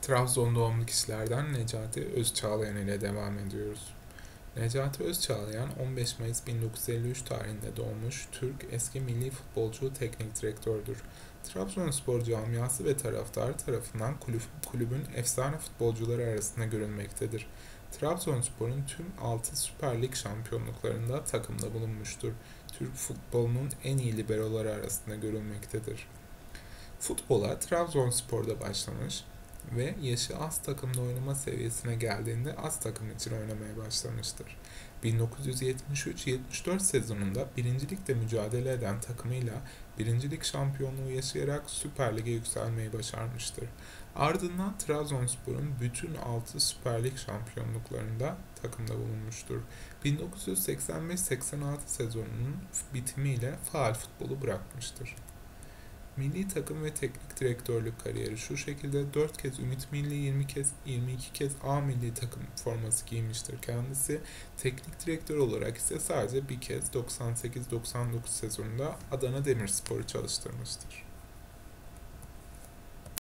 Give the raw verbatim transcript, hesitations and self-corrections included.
Trabzon doğumlu kişilerden Necati Özçağlayan ile devam ediyoruz. Necati Özçağlayan on beş Mayıs bin dokuz yüz elli üç tarihinde doğmuş Türk eski milli futbolcu teknik direktördür. Trabzonspor camiası ve taraftarı tarafından kulüp, kulübün efsane futbolcuları arasında görülmektedir. Trabzonspor'un tüm altı Süper Lig şampiyonluklarında takımda bulunmuştur. Türk futbolunun en iyi liberoları arasında görülmektedir. Futbola Trabzonspor'da başlamış ve yaşı az takımda oynama seviyesine geldiğinde az takım için oynamaya başlamıştır. bin dokuz yüz yetmiş üç yetmiş dört sezonunda birinci Lig'de mücadele eden takımıyla birinci Lig şampiyonluğu yaşayarak Süper Lig'e yükselmeyi başarmıştır. Ardından Trabzonspor'un bütün altı Süper Lig şampiyonluklarında takımda bulunmuştur. bin dokuz yüz seksen beş seksen altı sezonunun bitimiyle faal futbolu bırakmıştır. Milli takım ve teknik direktörlük kariyeri şu şekilde: dört kez Ümit Milli, yirmi kez yirmi iki kez A milli takım forması giymiştir kendisi. Teknik direktör olarak ise sadece bir kez doksan sekiz doksan dokuz sezonunda Adana Demirspor'u çalıştırmıştır.